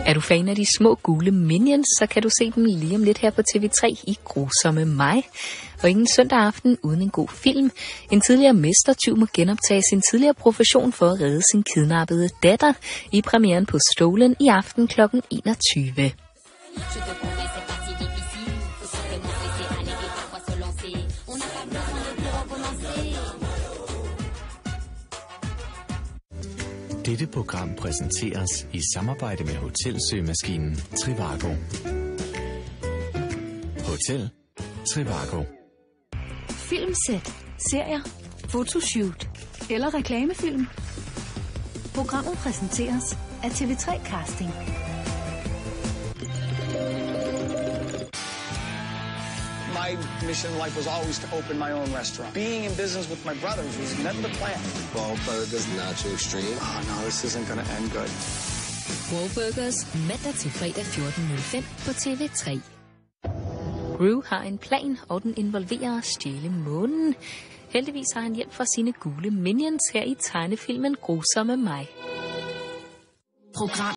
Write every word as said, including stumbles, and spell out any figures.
Er du fan af de små gule Minions, så kan du se dem lige om lidt her på T V tre i Grusomme mig. Og ingen søndag aften uden en god film. En tidligere mestertyv må genoptage sin tidligere profession for at redde sin kidnappede datter i premieren på Stolen i aften klokken enogtyve. Dette program præsenteres i samarbejde med hotelsøgemaskinen Trivago. Hotel Trivago. Filmsæt, serier, fotoshoot eller reklamefilm. Programmet præsenteres af T V tre Casting. My mission in life was always to open my own restaurant. Being in business with my brothers was never the plan. Wahlburgers, Nacho Extreme. Oh no, this isn't gonna end good. Wahlburgers mandag til fredag fjorten nul fem på T V tre. Gru har en plan, og den involverer at stjæle månen. Heldigvis har han hjælp fra sine gule Minions her i tegnefilmen Grusomme mig. Program